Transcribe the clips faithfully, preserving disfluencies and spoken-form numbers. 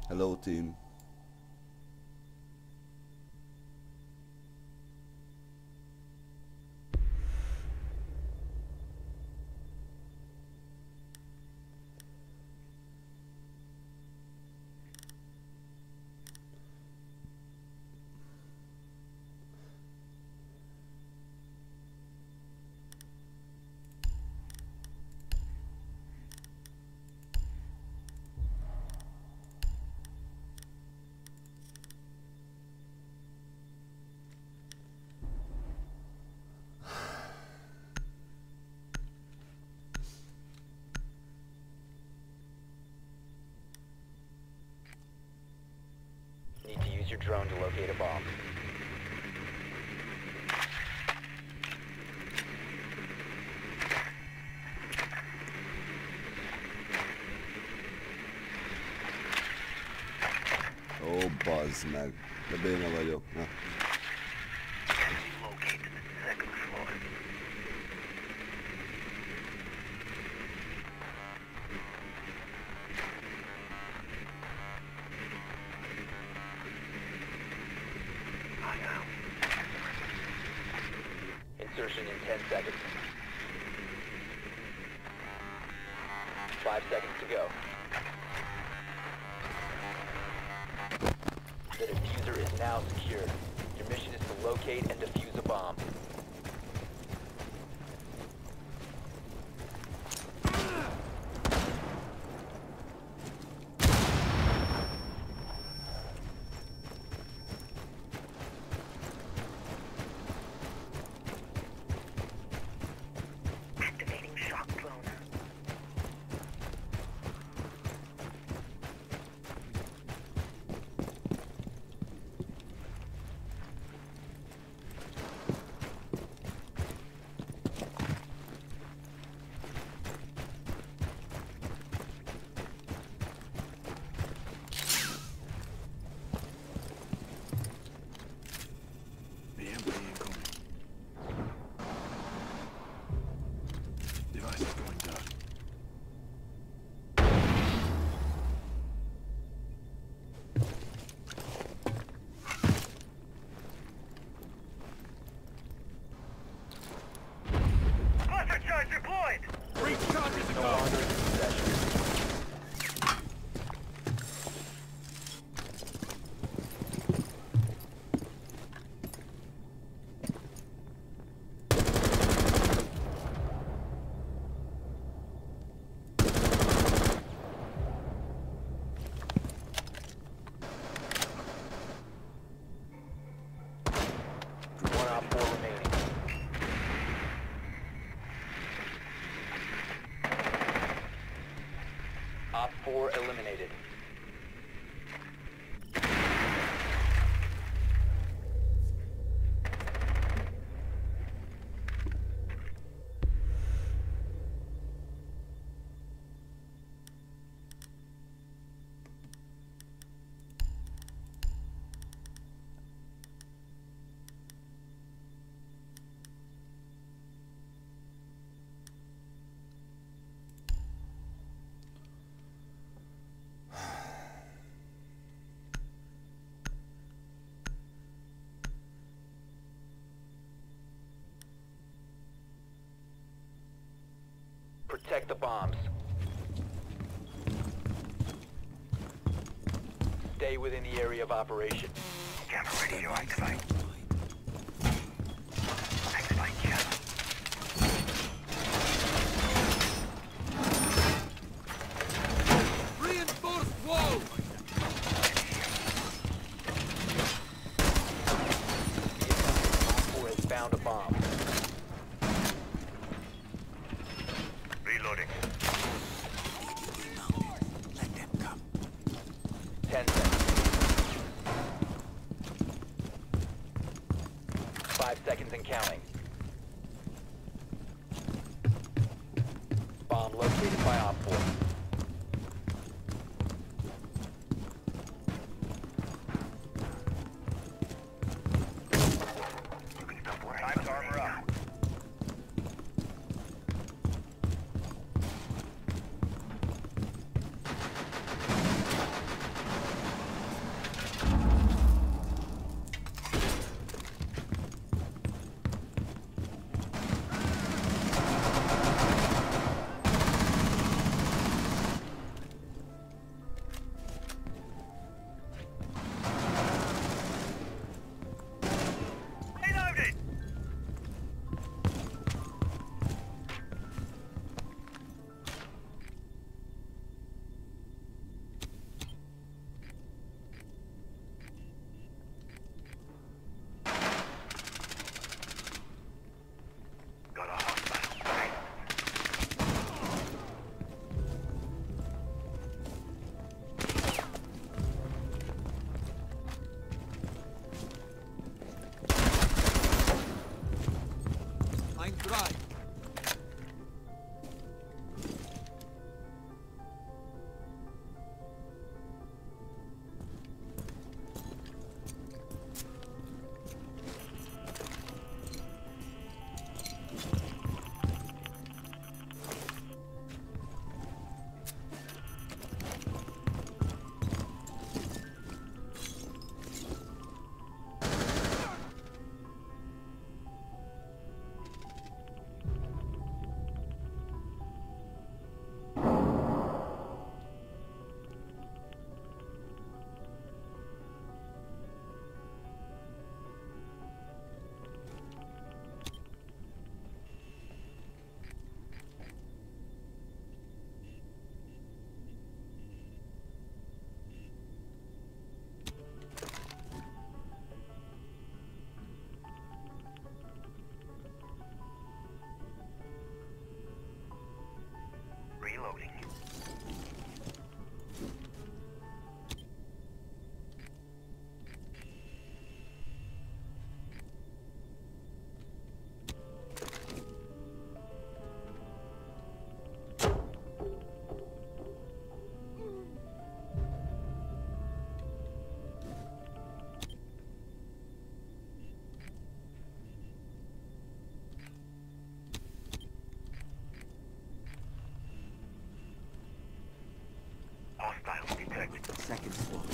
Hello, team. Need to use your drone to locate a bomb. Ó, bazd meg. De béna vagyok. Na. Insertion in ten seconds. Five seconds to go. The diffuser is now secured. Your mission is to locate and defuse a bomb. Activating shock drone. B M P incoming. Device is going down. Cluster charge deployed! Breach charges No longer in possession. One op four remaining. Op four eliminated. Protect the bombs. Stay within the area of operation. Camera ready to activate. Activate camera. Reinforced wall! Op four has found a bomb. Reloading. Ten seconds. Five seconds and counting. Bomb located by Op four. You can stop worrying. Time to armor up. Hostiles detected. Second floor.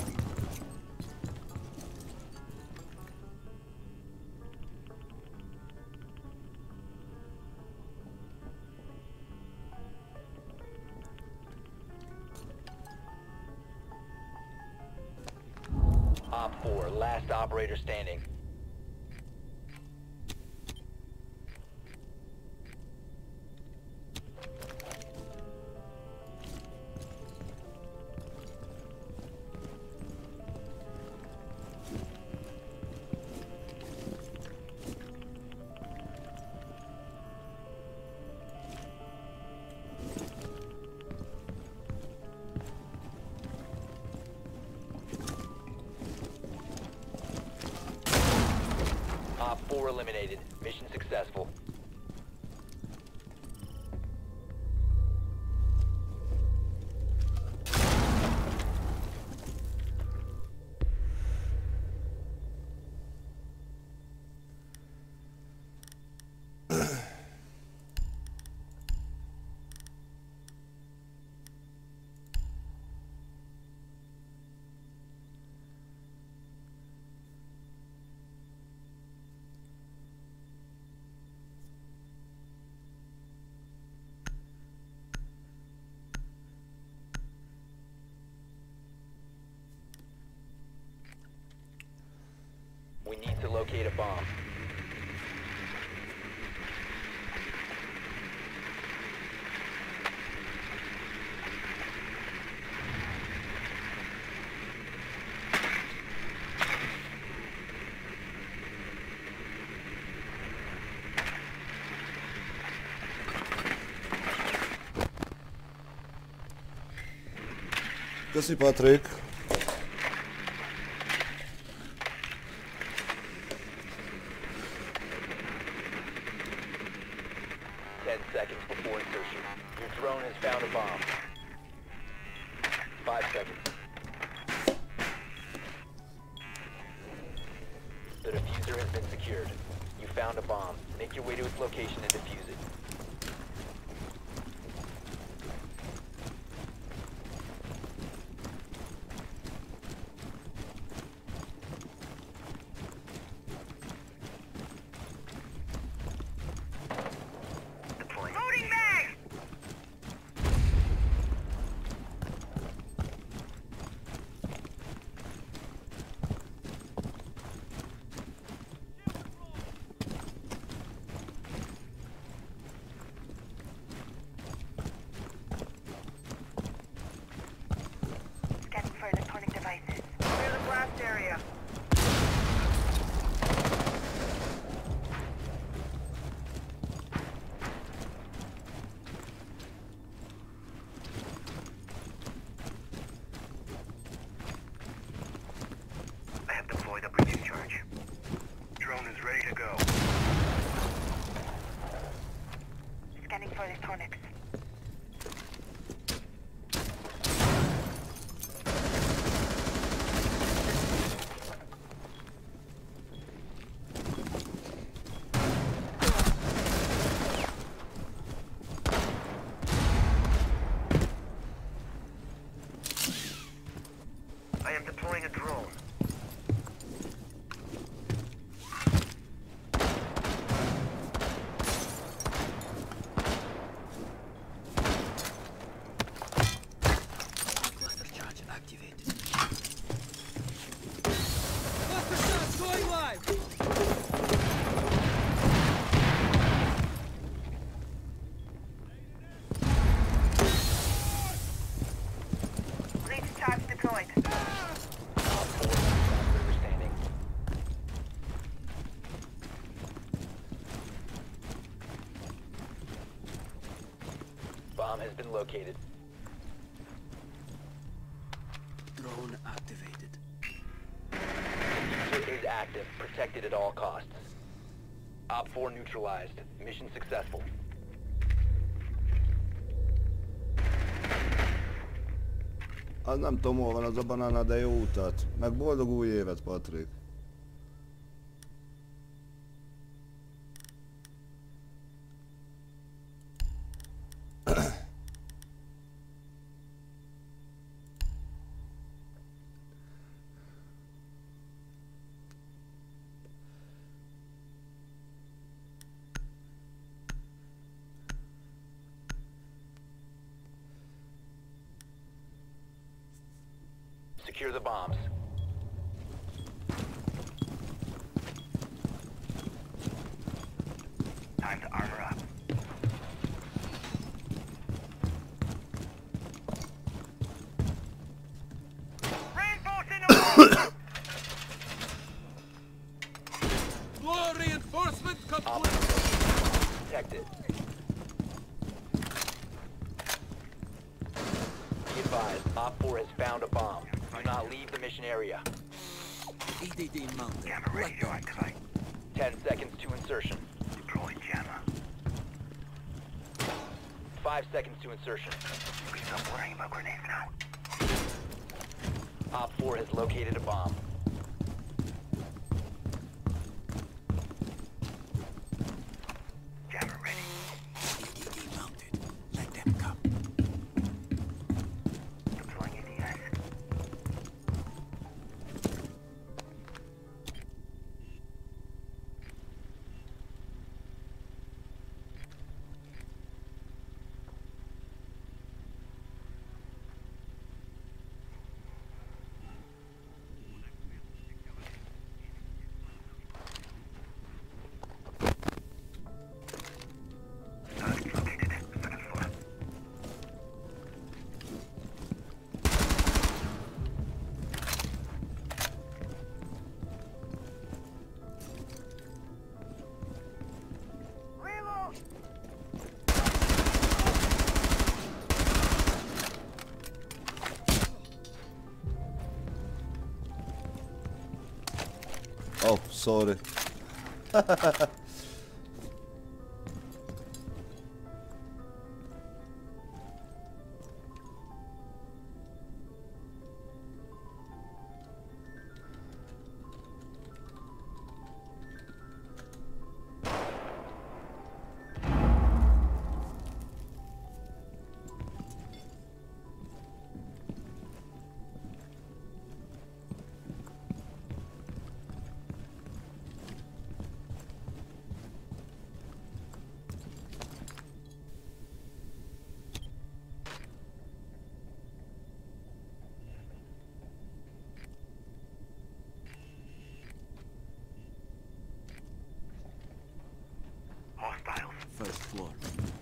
Op four, last operator standing. Op four eliminated. Mission successful. We need to locate a bomb. Köszi, Patrik. Ten seconds before insertion. Your drone has found a bomb. Five seconds. The diffuser has been secured. You found a bomb. Make your way to its location and defuse it. Deploying. Loading mag! Scanning for electronic devices. Clear the blast area. I have deployed a breaching charge. Drone is ready to go. Scanning for electronics. I am deploying a drone. Cluster charge activated. Cluster shot going live! Breach charge deployed. Op four, last operator standing. Bomb has been located. Drone activated. Diffuser is active, protected at all costs. Op four neutralized. Mission successful. Az nem tudom, hol van az a banana, de jó utat. Meg boldog új évet, Patrik. Secure the bombs. Time to armor up. Reinforcing the wall! More reinforcement Op complete. detected. Be advised, Op four has found a bomb. Do not leave the mission area. E D D mounted. Jammer ready to activate. Ten seconds to insertion. Deploying jammer. Five seconds to insertion. You can stop worrying about grenades now. Op four has located a bomb. Jammer ready. E D D mounted. Let them come. Deploying A D S. Target located. Second floor. Reload! Oh, sorry. Hostiles. First floor.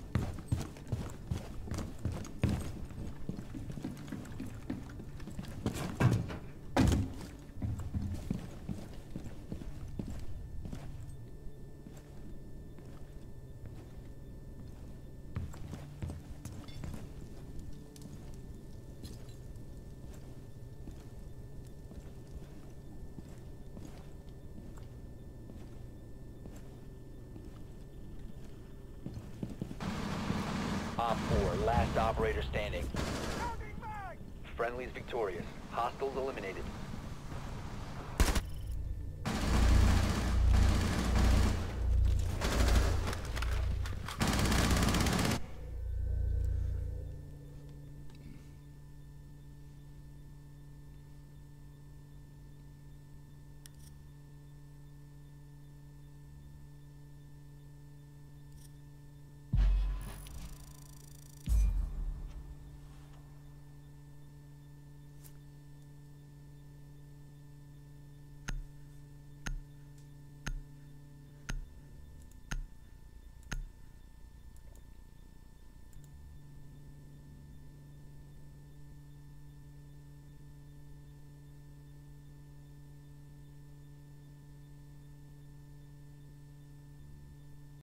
Op four, last operator standing. Friendly's victorious. Hostiles eliminated.